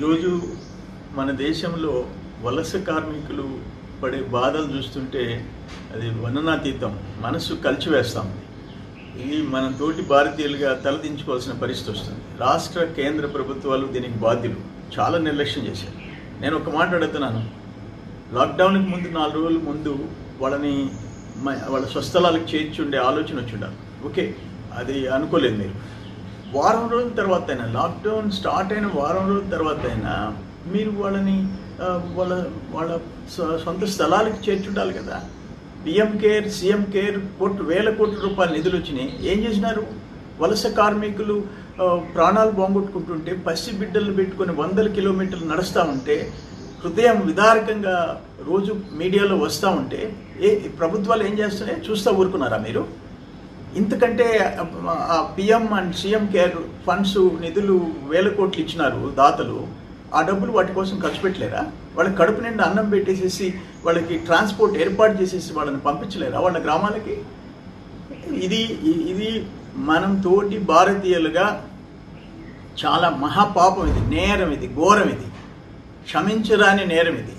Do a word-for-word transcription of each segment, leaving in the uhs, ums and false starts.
ఈరోజు మన దేశంలో వలస కార్మికులు పడే బాధలు చూస్తుంటే అది వర్ణనాతీతం, మనసు కలిచివేస్తాం. ఇది మన తోటి భారతీయులుగా తలదించుకోవాల్సిన పరిస్థితి వస్తుంది. రాష్ట్ర కేంద్ర ప్రభుత్వాలు దీనికి బాధ్యులు, చాలా నిర్లక్ష్యం చేశారు. నేను ఒక మాట అడుగుతున్నాను, లాక్డౌన్కి ముందు నాలుగు రోజుల ముందు వాళ్ళని వాళ్ళ స్వస్థలాలకు చేర్చుండే ఆలోచన వచ్చిండాలి. ఓకే, అది అనుకోలేదు మీరు. వారం రోజుల తర్వాత అయినా, లాక్డౌన్ స్టార్ట్ అయిన వారం రోజుల తర్వాత అయినా మీరు వాళ్ళని వాళ్ళ వాళ్ళ సొంత స్థలాలకు చేర్చుండాలి కదా. పిఎం కేర్, సీఎం కేర్ కోట్లు వేల కోట్ల రూపాయల నిధులు వచ్చినాయి. ఏం చేసినారు? వలస కార్మికులు ప్రాణాలు బాగొట్టుకుంటుంటే, పసి బిడ్డలు పెట్టుకొని వందల కిలోమీటర్లు నడుస్తూ ఉంటే, హృదయం విదారకంగా రోజు మీడియాలో వస్తూ ఉంటే ఏ ప్రభుత్వాలు ఏం చేస్తున్నాయి? చూస్తూ ఊరుకున్నారా మీరు? ఇంతకంటే ఆ PM and CM care funds నిధులు వేల కోట్లు ఇచ్చినారు దాతలు. ఆ డబ్బులు వాటి కోసం ఖర్చు పెట్టలేరా? వాళ్ళకి కడుపు నిండా అన్నం పెట్టేసేసి, వాళ్ళకి ట్రాన్స్పోర్ట్ ఏర్పాటు చేసేసి వాళ్ళని పంపించలేరా వాళ్ళ గ్రామాలకి? ఇది ఇది మనం తోటి భారతీయులుగా చాలా మహాపాపం, ఇది నేరం, ఇది ఘోరం, ఇది క్షమించరాని నేరం. ఇది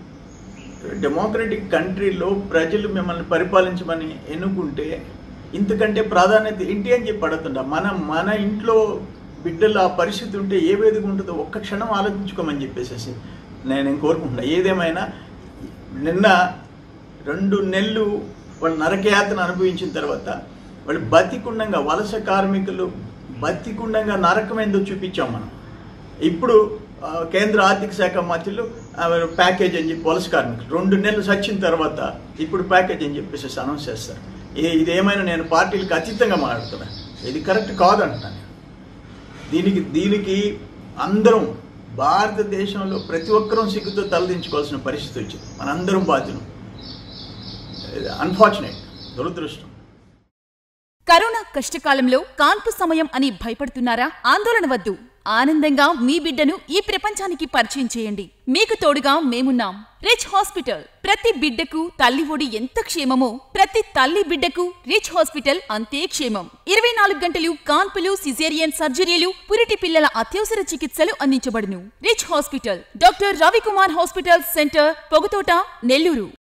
డెమోక్రటిక్ కంట్రీలో ప్రజలు మిమ్మల్ని పరిపాలించమని ఎన్నుకుంటే ఇంతకంటే ప్రాధాన్యత ఏంటి అని చెప్పి అడుగుతుంటా. మనం మన ఇంట్లో బిడ్డలు ఆ పరిస్థితి ఉంటే ఏ వేదిక ఉంటుందో ఒక్క క్షణం ఆలోచించుకోమని చెప్పేసి నేను కోరుకుంటున్నా. ఏదేమైనా నిన్న రెండు నెలలు వాళ్ళు నరకయాతన అనుభవించిన తర్వాత వాళ్ళు బతికుండంగా, వలస కార్మికులు బతికుండంగా నరకం ఏందో చూపించాం మనం. ఇప్పుడు కేంద్ర ఆర్థిక శాఖ మంత్రులు ప్యాకేజ్ అని చెప్పి వలస కార్మికులు రెండు నెలలు సచ్చిన తర్వాత ఇప్పుడు ప్యాకేజ్ అని చెప్పేసి అనౌన్స్ చేస్తారు. ఇదేమైనా నేను పార్టీలకు అతీతంగా మాట్లాడుతున్నాను, ఇది కరెక్ట్ కాదంటున్నాను. దీనికి దీనికి అందరం భారతదేశంలో ప్రతి ఒక్కరూ సిగ్గుతో తలదించుకోవాల్సిన పరిస్థితి వచ్చింది. మనందరం బాధ్యులు. అన్ఫార్చునేట్, దురదృష్టం. కరోనా కష్టకాలంలో కాన్పు సమయం అని భయపడుతున్నారా? ఆందోళన వద్దు. ఆనందంగా మీ బిడ్డను ఈ ప్రపంచానికి పరిచయం చేయండి. మీకు తోడుగా మేమున్నాం. Rich hospital. ప్రతి బిడ్డకు తల్లి ఒడి ఎంత క్షేమమో, ప్రతి తల్లి బిడ్డకు రిచ్ హాస్పిటల్ అంతే క్షేమం. ఇరవై నాలుగు గంటలు కాన్పులు, సిజేరియన్ సర్జరీలు, పురిటి పిల్లల అత్యవసర చికిత్సలు అందించబడును. Rich hospital. Doctor Ravikumar hospital centre, Pogathota, Nellore.